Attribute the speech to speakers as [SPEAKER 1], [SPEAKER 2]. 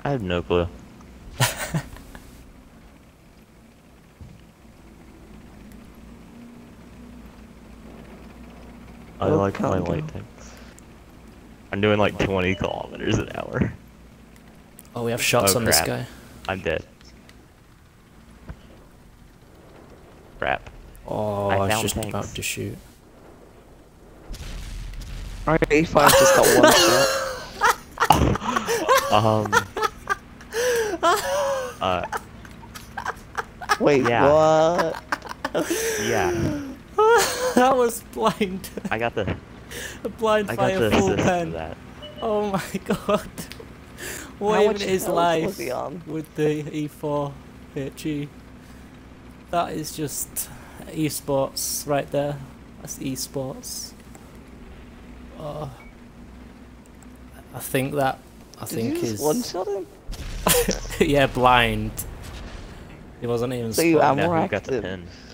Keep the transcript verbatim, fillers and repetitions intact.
[SPEAKER 1] I have no clue. I
[SPEAKER 2] Oh,
[SPEAKER 1] like my
[SPEAKER 2] can't go.
[SPEAKER 1] light tanks. I'm doing like twenty kilometers an hour.
[SPEAKER 3] Oh, we have shots
[SPEAKER 1] Oh,
[SPEAKER 3] on this
[SPEAKER 1] crap.
[SPEAKER 3] guy.
[SPEAKER 1] I'm dead. Crap.
[SPEAKER 3] Oh,
[SPEAKER 1] I
[SPEAKER 3] I, was
[SPEAKER 1] found
[SPEAKER 3] just
[SPEAKER 1] tanks.
[SPEAKER 3] about to shoot.
[SPEAKER 2] Alright, E five just got one shot.
[SPEAKER 1] Um. Uh.
[SPEAKER 2] Wait,
[SPEAKER 1] Yeah.
[SPEAKER 2] what?
[SPEAKER 1] Yeah.
[SPEAKER 3] That was blind.
[SPEAKER 1] I got the.
[SPEAKER 3] A blind
[SPEAKER 1] I got
[SPEAKER 3] fire
[SPEAKER 1] the
[SPEAKER 3] full
[SPEAKER 1] assist
[SPEAKER 3] pen.
[SPEAKER 1] for that.
[SPEAKER 3] Oh my god. What
[SPEAKER 2] How
[SPEAKER 3] even
[SPEAKER 2] much
[SPEAKER 3] is
[SPEAKER 2] health
[SPEAKER 3] life
[SPEAKER 2] was he on?
[SPEAKER 3] with the E four H E? That is just esports right there. That's esports. Oh. I think that I
[SPEAKER 2] Did
[SPEAKER 3] think
[SPEAKER 2] you just
[SPEAKER 3] is
[SPEAKER 2] one-shot him?
[SPEAKER 3] yeah, blind. He wasn't even
[SPEAKER 2] So you
[SPEAKER 3] spotted.
[SPEAKER 2] am
[SPEAKER 1] Yeah, who got the
[SPEAKER 2] active.
[SPEAKER 1] pin?